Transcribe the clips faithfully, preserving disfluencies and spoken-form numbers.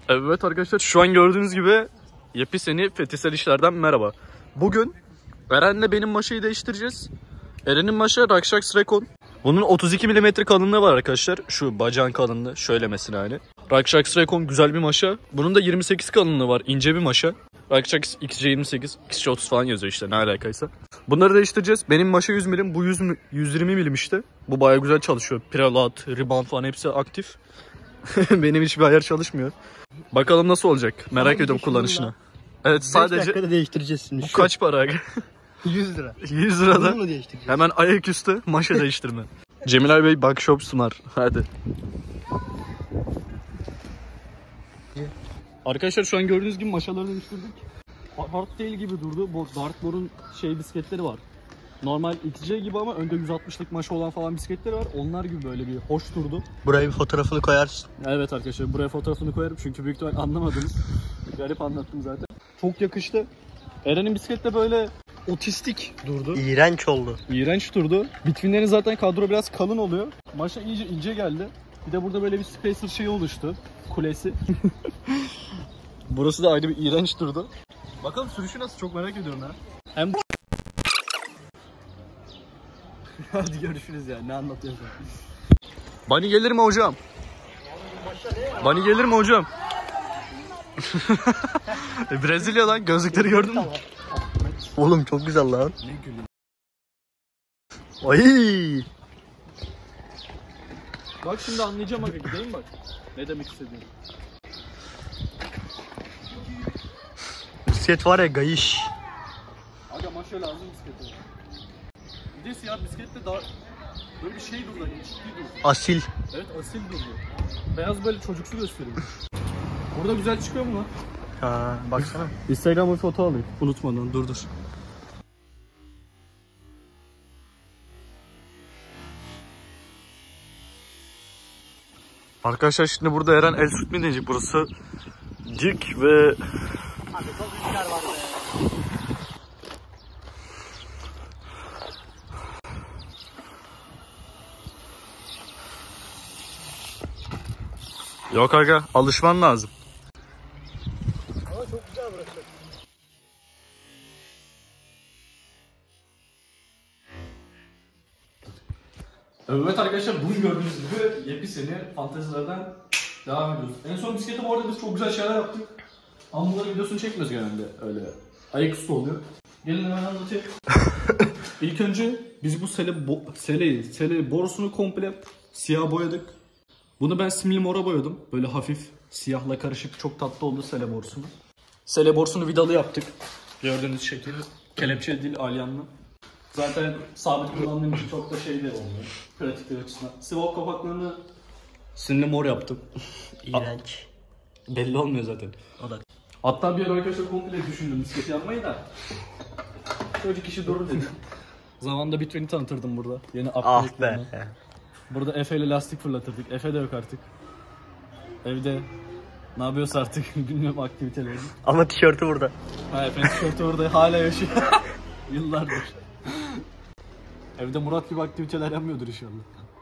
Evet arkadaşlar, şu an gördüğünüz gibi yepyeni fetisel işlerden merhaba. Bugün Eren'le benim maşayı değiştireceğiz. Eren'in maşa Rakshaks Recon. Bunun otuz iki milimetre kalınlığı var arkadaşlar. Şu bacağın kalınlığı şöyle mesela hani. Rakshaks Recon güzel bir maşa. Bunun da yirmi sekiz kalınlığı var, ince bir maşa. Rakshaks X C yirmi sekiz, X C otuz falan yazıyor işte, ne alakaysa. Bunları değiştireceğiz. Benim maşa yüz milim, bu yüz, yüz yirmi milim işte. Bu bayağı güzel çalışıyor. Preload, rebound falan hepsi aktif. Benim hiçbir ayar çalışmıyor. Bakalım nasıl olacak. Merak ediyorum kullanışını. Evet, sadece beş dakikada değiştireceğiz şimdi. Bu şu. Kaç para? yüz lira. yüz lirada hemen ayaküstü maşa değiştirme. Cemilay Bey Bakshop sunar. Hadi. Arkadaşlar şu an gördüğünüz gibi maşaları değiştirdik. Hard değil gibi durdu. Bu Dartboard'un şey bisikletleri var. Normal X C gibi ama önde yüz altmışlık maşa olan falan bisikletleri var. Onlar gibi böyle bir hoş durdu. Buraya bir fotoğrafını koyarsın. Evet arkadaşlar, buraya fotoğrafını koyarım çünkü büyük ihtimal anlamadınız. Garip anlattım zaten. Çok yakıştı. Eren'in bisiklette böyle otistik durdu. İğrenç oldu. İğrenç durdu. Bitfinlerin zaten kadro biraz kalın oluyor. Maşa iyice ince geldi. Bir de burada böyle bir spacer şeyi oluştu. Kulesi. Burası da ayrı bir iğrenç durdu. Bakalım sürüşü nasıl, çok merak ediyorum ha. Hem hadi görüşürüz ya, ne anlatıyorsun? Bunny gelir mi hocam? Bunny gelir mi hocam? Brezilya lan, gözlükleri gördün mü? Oğlum çok güzel lan. Ne gülüm. Ay. Bak şimdi anlayacağım aga, gideyim bak. Ne demek istediğini. Bisiklet var ya, gayış. Aga maşa lazım bisiklete. Bir de siyah bisiklette daha böyle bir şey durdu, ciddi durdu. Asil. Evet, asil durdu. Beyaz böyle çocuksu gösteriyor. Burada güzel çıkıyor mu lan? Ha, baksana. Instagram'a bir foto alayım. Unutmadan, dur dur. Arkadaşlar şimdi burada Eren el tutmayacak. Burası dik ve... Abi çok rüzgar var be. Yok aga, alışman lazım. Ama çok güzel burası. Evet arkadaşlar, bugün gördüğünüz gibi yepyeni fantezilerden devam ediyoruz. En son bisiklete bu arada biz çok güzel şeyler yaptık. Ama bunların videosunu çekmiyoruz genelde, öyle ayaküstü oluyor. Gelin hemen anlatayım. İlk önce biz bu sele, bo seleyi, sele borusunu komple siyah boyadık. Bunu ben simli mora boyadım. Böyle hafif siyahla karışık, çok tatlı oldu sele borusunu. Sele borusunu vidalı yaptık. Gördüğünüz şekil. Kelepçeli değil, alyanlı. Zaten sabit kullandığım için çok da şey de olmuyor. Pratiklik açısından. Sivop kapaklarını simli mor yaptım. İğrenç. Belli olmuyor zaten. O da. Hatta bir ara arkadaşlar komple düşündüm bisikleti yapmayı da. Çocuk işi durur dedim. Zamanında Bitven'i tanıtırdım burada. Yeni Ah be. planı. Burada Efe ile lastik fırlatırdık. Efe de yok artık. Evde ne yapıyorsa artık bilmiyorum aktiviteleri. Ama tişörtü burada. Ha, Efe'nin tişörtü orada hala yaşıyor. Yıllardır. Evde Murat gibi aktiviteler yapmıyordur inşallah.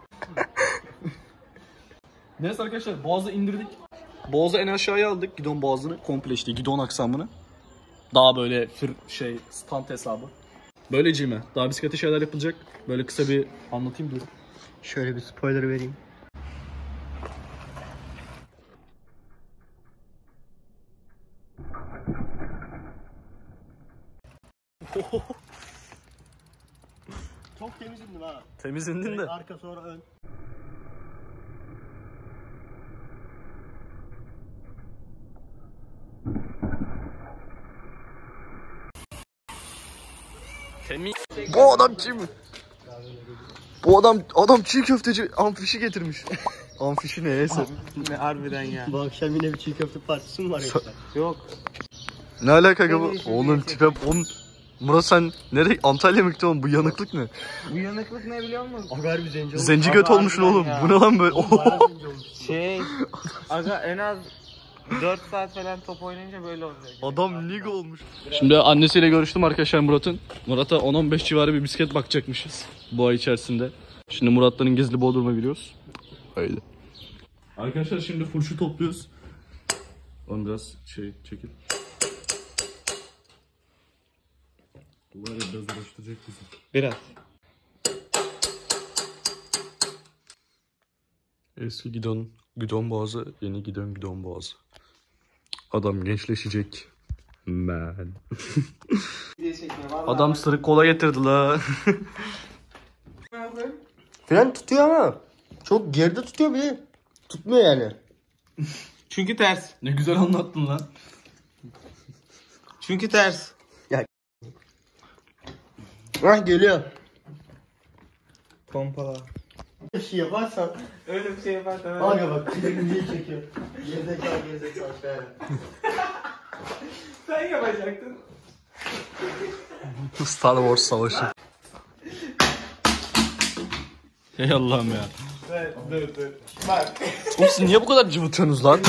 Neyse arkadaşlar, boğazı indirdik. Boğazı en aşağıya aldık, gidon boğazını komple, işte gidon aksamını. Daha böyle fır şey stand hesabı. Böylece daha bisiklete şeyler yapılacak. Böyle kısa bir anlatayım diyorum. Şöyle bir spoiler vereyim. Çok temiz indim ha. Temiz indin de. Arka sonra ön. Temiz. Bu adam kim? Bu adam adam çiğ köfteci amfişi getirmiş. Amfişi neyse. Ne harbiden ya. Bu akşam yine bir çiğ köfte partisi mi var yoksa? Yok. Ne alaka bu? Oğlum tipe on. Murat sen nereye? Antalya mı gittin oğlum? Bu yanıklık ne? Bu yanıklık ne biliyor musun? Aga harbi zenci olmuş. Zenci göt olmuşsun oğlum. Ya. Bu ne lan böyle? Şey, aga en az dört saat falan top oynayınca böyle olacak. Adam lig olmuş. Şimdi annesiyle görüştüm arkadaşlar Murat'ın. Murat'a on on beş civarı bir bisiklet bakacakmışız bu ay içerisinde. Şimdi Murat'ların gizli Bodrum'a gidiyoruz. Öyle. Arkadaşlar şimdi furşu topluyoruz. Oğlum biraz şey çekil. Bu var ya biraz uğraştıracak bizi. Biraz. Eski gidon, gidon boğazı, yeni gidon gidon boğazı. Adam gençleşecek. Man. Adam sırık kola getirdi la. Fren tutuyor ama çok geride tutuyor bir. Tutmuyor yani. Çünkü ters. Ne güzel anlattın lan. Çünkü ters. Hah geliyor. Pompala. Bir şey yaparsan. Öyle bir şey yaparsan. Aga bak çizgiyi çekiyor. Gerizekalı gerizekalı şöyle. Sen yapacaktın. Star Wars savaşı. Hey Allah'ım ya. Evet, dur dur. Bak. Oğlum siz niye bu kadar cıvıtıyorsunuz lan?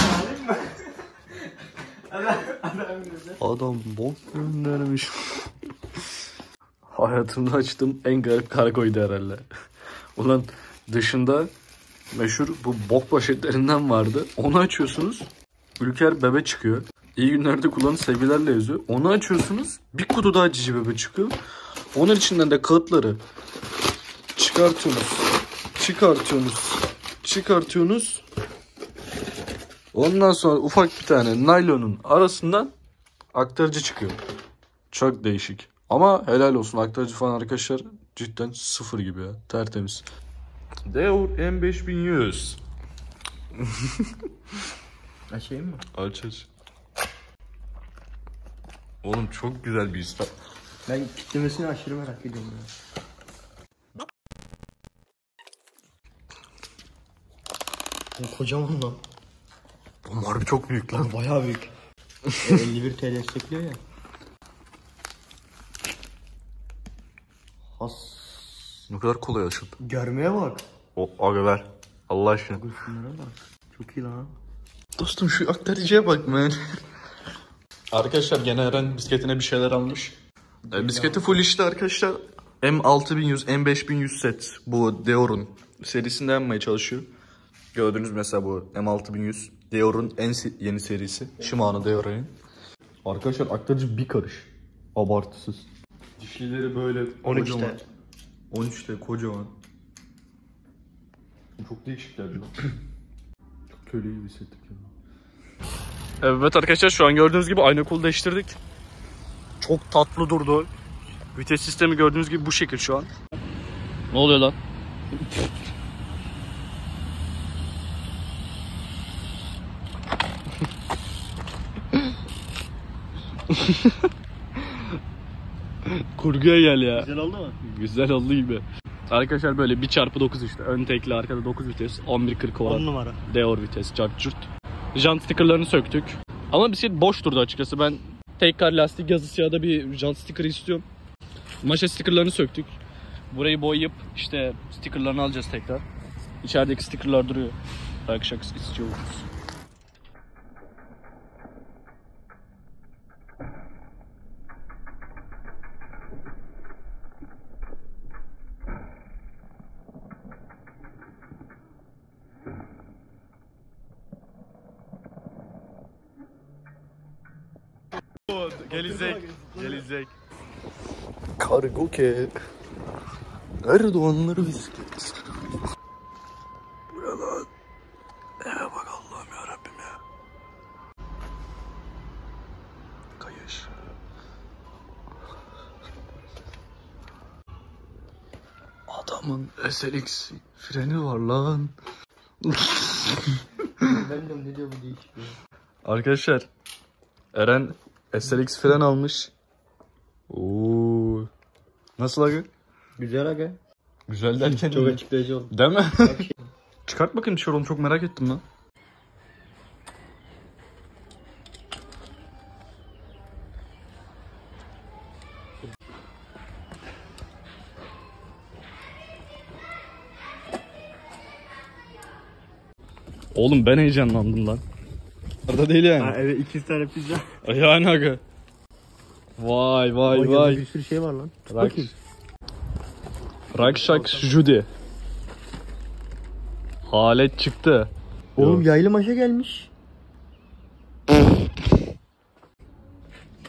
Adam, adam güzel. Adam bok göndermiş. Hayatımda açtığım en garip kargoydu herhalde. Ulan dışında meşhur bu bok poşetlerinden vardı. Onu açıyorsunuz. Ülker bebe çıkıyor. İyi günlerde kullanın sevgilerle yazıyor. Onu açıyorsunuz. Bir kutu daha cici bebe çıkıyor. Onun içinden de kağıtları çıkartıyorsunuz. Çıkartıyorsunuz. Çıkartıyorsunuz. Ondan sonra ufak bir tane naylonun arasından aktarıcı çıkıyor. Çok değişik. Ama helal olsun aktarıcı falan arkadaşlar cidden sıfır gibi ya. Tertemiz. Deur M beş bin yüz. Açayım mı? Aç aç. Oğlum çok güzel bir his. Ben kitlemesini aşırı merak ediyorum ya. O kocaman lan. Oğlum harbi çok büyük lan. Bayağı büyük. elli bir T L destekliyor ya. Has. Ne kadar kolay açıldı. Görmeye bak. O aga ver. Allah aşkına. Şunlara bak. Çok iyi lan. Dostum şu aktarıcıya bak man. Arkadaşlar gene Eren bisikletine bir şeyler almış. E, bisikleti full işte arkadaşlar. M altı bin yüz, M beş bin yüz set. Bu Deor'un serisinde yapmaya çalışıyor. Gördünüz mesela bu M altı bin yüz. Deor'un en se- yeni serisi. Shimano Deor'un. Arkadaşlar aktarıcı bir karış. Abartısız. Dişlileri böyle on üçte. kocaman. on üçte kocaman. Çok değişikler diyor. Çok köle gibi hissettik ya. Evet arkadaşlar şu an gördüğünüz gibi ayna kolu değiştirdik. Çok tatlı durdu. Vites sistemi gördüğünüz gibi bu şekil şu an. Ne oluyor lan? Kurguya gel ya. Güzel oldu mu? Güzel oldu gibi. Arkadaşlar böyle bir çarpı dokuz işte. Ön tekli arkada dokuz vites. on bir kırk olan. on numara. Deor vites. Cart curt. Jant stickerlarını söktük. Ama bisiklet boş durdu açıkçası. Ben tekrar lastik yazısı ya da bir jant sticker'ı istiyorum. Maşa stickerlarını söktük. Burayı boyayıp işte stickerlarını alacağız tekrar. İçerideki stickerlar duruyor. Belki şakası istiyoruz. Gelecek. Gelecek. Kargo ke. Erdoğanları bisiklet. Bu ne lan? Eve bak Allah'ım yarabbim ya. Kayış. Adamın S L X freni var lan. Ben de ne diyor bu değişik ya. Arkadaşlar Eren S L X fren almış. Oo. Nasıl abi? Güzel aga. Güzel derken Çok iyi. açıklayıcı oldu. Değil mi? Çıkart bakayım dışarı oğlum çok merak ettim lan. Oğlum ben heyecanlandım lan. Orada değil yani. Ha, evet iki tane pizza. Yani aga. Vay vay Vay, vay. Bir sürü şey var lan. Tut Rak- bakayım. Rakşak Judy. Halet çıktı. Oğlum yaylı maşa gelmiş.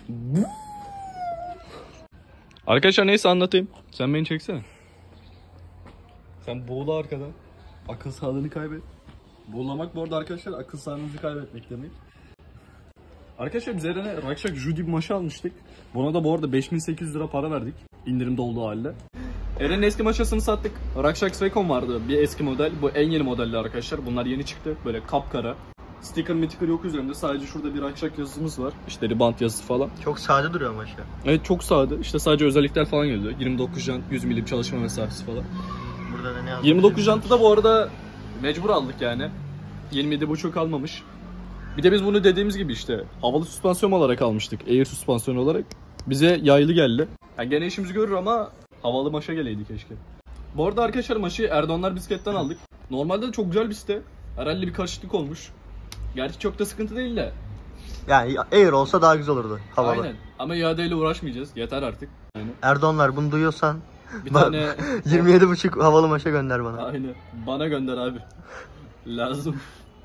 Arkadaşlar neyse anlatayım. Sen beni çeksene. Sen boğula arkadan. Akıl sağlığını kaybet. Boğulamak bu arada arkadaşlar akıl sağlığınızı kaybetmek demek. Arkadaşlar biz Eren'e Rakşak Judy bir maşa almıştık. Buna da bu arada beş bin sekiz yüz lira para verdik. İndirimde olduğu halde. Eren'in eski maşasını sattık. Rakşak Svekon vardı bir eski model. Bu en yeni modelli arkadaşlar. Bunlar yeni çıktı. Böyle kapkara. Sticker miticker yok üzerinde. Sadece şurada bir Rakşak yazısımız var. İşte ribant yazısı falan. Çok sade duruyor maşa. Evet çok sade. İşte sadece özellikler falan geliyor. yirmi dokuz jant, yüz milim çalışma mesafesi falan. Burada da ne yazıyor? yirmi dokuz jantı da bu arada mecbur aldık yani. yirmi yedi buçuk almamış. Bir de biz bunu dediğimiz gibi işte havalı süspansiyon olarak almıştık. Air süspansiyon olarak. Bize yaylı geldi. Yani gene işimizi görür ama havalı maşa geleydi keşke. Bu arada arkadaşlar maşayı Erdoğanlar bisikletten aldık. Normalde de çok güzel bir site. Herhalde bir karışıklık olmuş. Gerçi çok da sıkıntı değil de. Yani Air olsa daha güzel olurdu. Havalı. Aynen. Ama iadeyle uğraşmayacağız. Yeter artık. Yani Erdoğanlar bunu duyuyorsan bir tane yirmi yedi buçuk havalı maşa gönder bana. Aynen. Bana gönder abi. Lazım.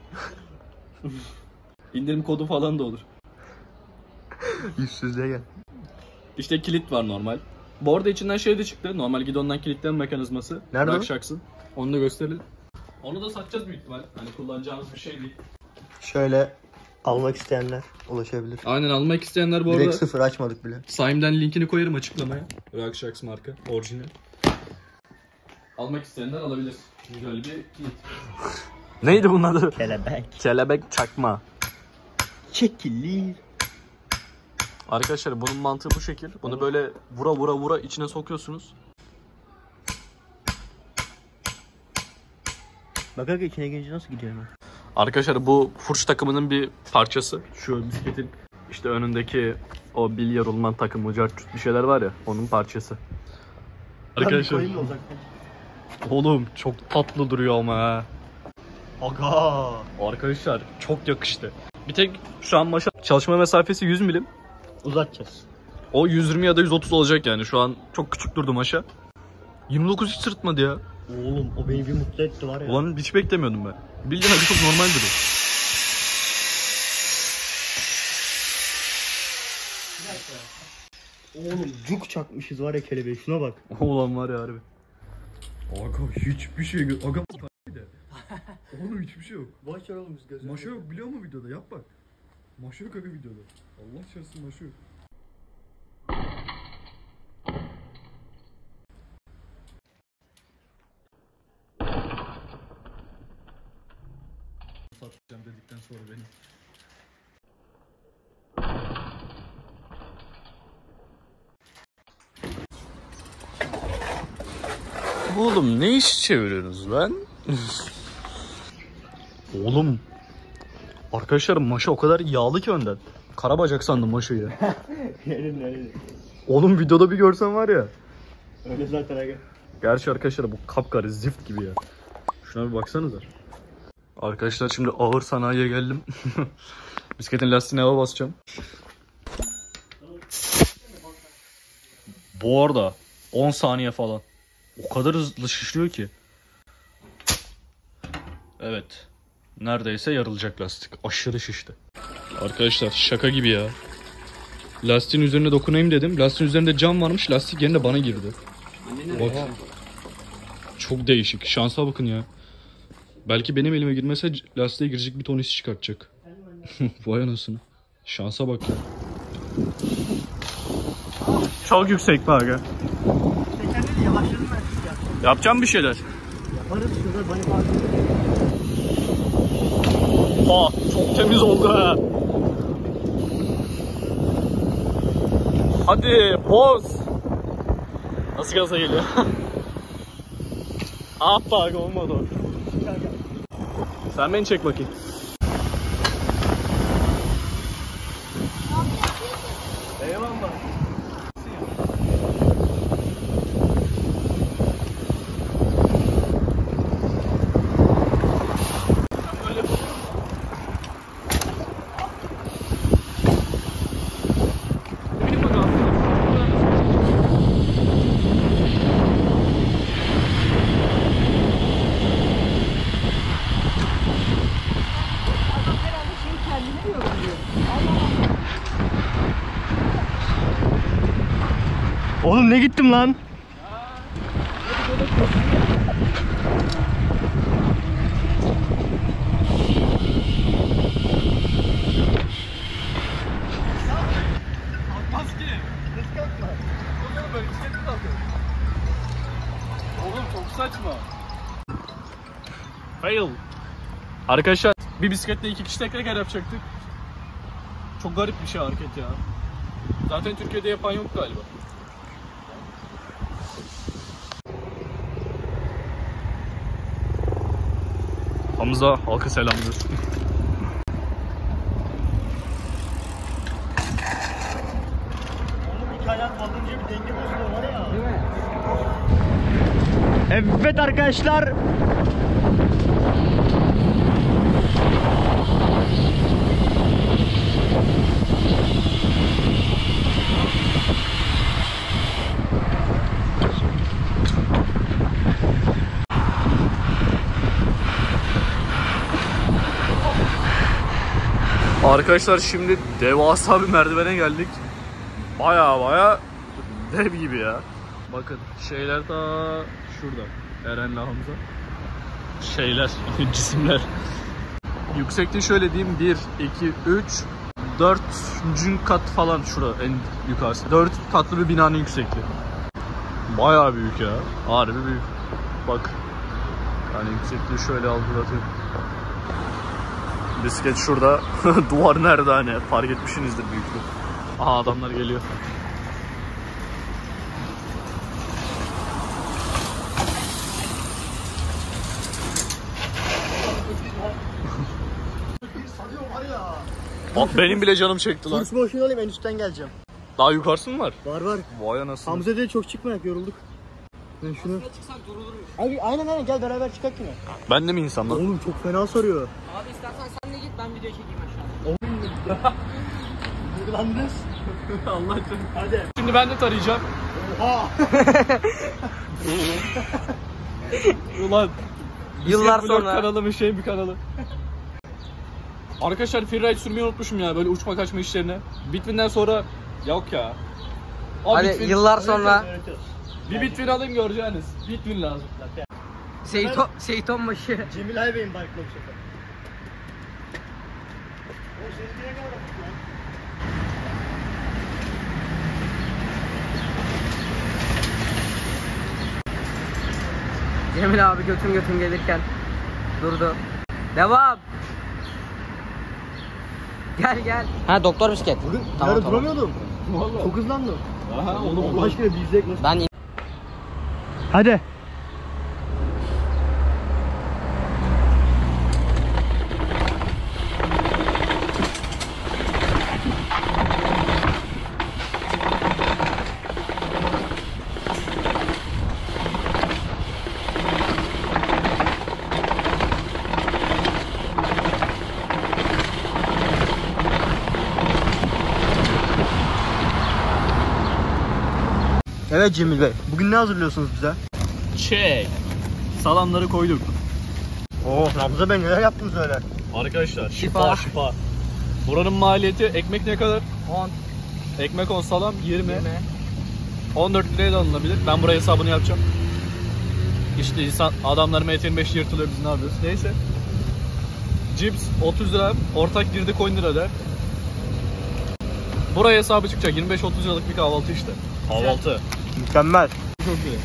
İndirim kodu falan da olur. Yüzsüzlüğe gel. İşte kilit var normal. Bu arada içinden şey de çıktı. Normal gidondan kilitleme mekanizması. Nerede o? Rakşaksın. Onu da gösterelim. Onu da satacağız büyük ihtimal. Hani kullanacağımız bir şey değil. Şöyle almak isteyenler ulaşabilir. Aynen almak isteyenler bu Direkt arada. sıfır açmadık bile. Saim'den linkini koyarım açıklamaya. Rakşaks marka. Orijinal. Almak isteyenler alabilir. Güzel bir kilit. Neydi bunun adı? Kelebek. Kelebek çakma. Çekilir. Arkadaşlar bunun mantığı bu şekil. Bunu böyle vura vura vura içine sokuyorsunuz. Bak bak içine girince nasıl gidiyor hemen. Arkadaşlar bu furç takımının bir parçası. Şu bisikletin işte önündeki o bilye rulman takımı, cartçut bir şeyler var ya, onun parçası. Arkadaşlar oğlum çok tatlı duruyor ama ha. Aga. Arkadaşlar çok yakıştı. Bir tek şu an maşa çalışma mesafesi yüz milim. Uzatacağız. O yüz yirmi ya da yüz otuz olacak yani. Şu an çok küçük durdu maşa. yirmi dokuz hiç sırıtmadı ya. Oğlum o beni bir mutlu etti var ya. Ulan hiç beklemiyordum ben. Bildiğin acı çok normal duruyor. Oğlum cuk çakmışız var ya kelebeği, şuna bak. Ulan var ya harbi. Aga hiçbir şey yok. Aga bir de. Oğlum hiçbir şey yok. Boş ver oğlum biz gözümüzü. Maşa yok biliyor musun videoda? Yap bak. Maşa yok aga videoda. Allah çarpsın maşa yok. Satacağım dedikten sonra beni. Oğlum ne iş çeviriyorsunuz lan? Oğlum. Arkadaşlar maşa o kadar yağlı ki önden. Karabacak sandım maşayı. Yerin öyle. Oğlum videoda bir görsen var ya. Öyle zaten aga. Gerçi arkadaşlar bu kapkara zift gibi ya. Şuna bir baksanıza. Arkadaşlar şimdi ağır sanayiye geldim. Bisikletin lastiğine hava basacağım. Bu arada on saniye falan. O kadar hızlı şişiyor ki. Evet. Neredeyse yarılacak lastik. Aşırı şişti. Arkadaşlar şaka gibi ya. Lastiğin üzerine dokunayım dedim. Lastiğin üzerinde cam varmış. Lastik yerine bana girdi. Bak. Çok değişik. Şansa bakın ya. Belki benim elime girmese lastiğe girecek bir ton his çıkartacak. Vay anasını. Şansa bak ya. Çok yüksek be aga. Tekerleri yavaşladın ben ya. Yapacağım bir şeyler. Yaparız şurada bani parkı. Aa, çok temiz oldu ha. Hadi boz. Nasıl gaza geliyor? Ah bak olmadı o. Sen beni çek bakayım. Eyvallah. Oğlum ne gittim lan? Kalkmaz ki. Nasıl kalkmaz? Oğlum böyle bisiklet mi kalkıyor? Oğlum çok saçma. Fail. Arkadaşlar bir bisikletle iki kişi tekrar yapacaktık. Çok garip bir şey hareket ya. Zaten Türkiye'de yapan yok galiba. Hamza halka selamlıyor. Evet arkadaşlar. Arkadaşlar şimdi devasa bir merdivene geldik. Baya baya dev gibi ya. Bakın şeyler ta şurada. Eren'le Hamza. Şeyler, cisimler. Yüksekliği şöyle diyeyim. bir, iki, üç, dördüncü kat falan şurada en yukarısı. dört katlı bir binanın yüksekliği. Baya büyük ya. Harbi büyük. Bak. Yani yüksekliği şöyle algılatıyor. Bisiklet şurada. Duvar nerede hani? Fark etmişsinizdir büyüklüğü. Aha adamlar geliyor. Bak benim bile canım çekti lan. Kurs boşuna alayım, en üstten geleceğim. Daha yukarısı mı var? Var var. Vay anasını. Hamza dedi çok çıkmayak, yorulduk. Ben şunu... çıksak durulur. Abi aynen aynen, gel beraber çıkak yine. Ben de mi insanlar? Oğlum çok fena sarıyor. Abi istersen sen de git, ben video çekeyim aşağıda. Oğlum. Duygulandınız. Allah canım. Hadi. Şimdi ben de tarayacağım. Oha. Ulan. Yıllar Bisiklet vlog sonra. kanalı bir şey bir kanalı. Arkadaşlar freeride sürmeyi unutmuşum ya böyle uçma kaçma işlerine. Bitvin'den sonra yok ya. O Hadi Bitvin- yıllar sonra Bir Bitvin alayım göreceğiniz. Bitvin lazım. Seyton, Seyton başı. Cemil Aybey'in bike vlog şefi. O seni niye kadar lan? Cemil abi götüm götüm gelirken durdu. Devam. Gel gel. Ha doktor bisiklet. Bugün Tamam, yarın tamam. duramıyordum. Vallahi. Çok hızlandım. Aha oğlum Allah aşkına bir izlek nasıl? Ben Hadi. Evet Cemil Bey, bugün ne hazırlıyorsunuz bize? Çek. Salamları koyduk. Oo, Hamza Bey neler yaptınız öyle? Arkadaşlar şifa Şifa. şifa. Buranın maliyeti ekmek ne kadar? on. Ekmek on, salam yirmi. yirmi. on dört liraya da alınabilir. Ben buraya hesabını yapacağım. İşte insan adamlar M T yirmi beş yırtılıyor, biz ne yapıyoruz? Neyse. Cips otuz lira, ortak girdik on lira der. Buraya hesabı çıkacak. yirmi beş otuz liralık bir kahvaltı işte. Kahvaltı. Mükemmel. Çok iyi.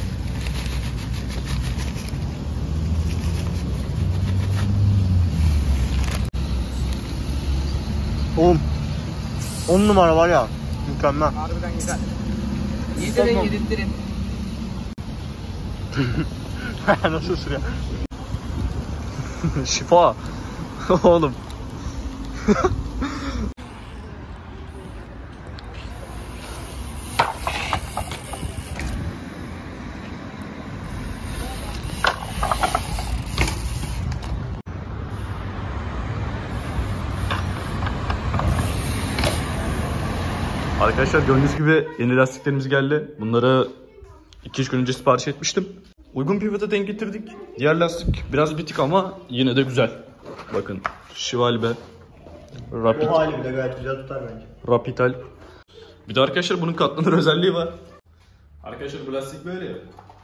Oğlum, on numara var ya, mükemmel. Harbiden güzel. Yedirin yedirttirin. Nasıl sürüyor? Şifa. Oğlum. Arkadaşlar gördüğünüz gibi yeni lastiklerimiz geldi. Bunları iki üç gün önce sipariş etmiştim. Uygun pivota denk getirdik. Diğer lastik biraz bitik ama yine de güzel. Bakın Şivalbe Rapid, O hali bile gayet güzel tutar bence. Rapital. Bir de arkadaşlar bunun katlanır özelliği var. Arkadaşlar bu lastik böyle ya.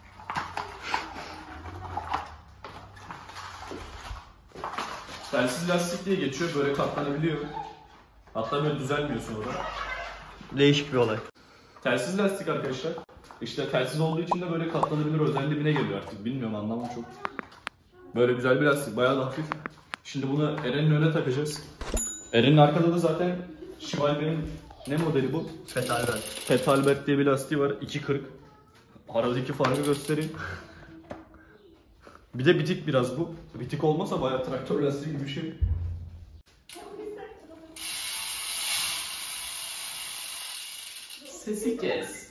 Telsiz lastik diye geçiyor, böyle katlanabiliyor. Hatta böyle düzelmiyor sonra. Değişik bir olay. Telsiz lastik arkadaşlar. İşte telsiz olduğu için de böyle katlanabilir özelliğine geliyor artık. Bilmiyorum, anlamam çok. Böyle güzel bir lastik, bayağı da hafif. Şimdi bunu Eren'in önüne takacağız. Eren'in arkada da zaten Schwalbe'nin ne modeli bu? Fetalben. Fetalbert diye bir lastiği var, iki kırk. Aradaki farkı göstereyim. Bir de bitik biraz bu. Bitik olmasa bayağı traktör lastiği gibi bir şey. Sesi kes.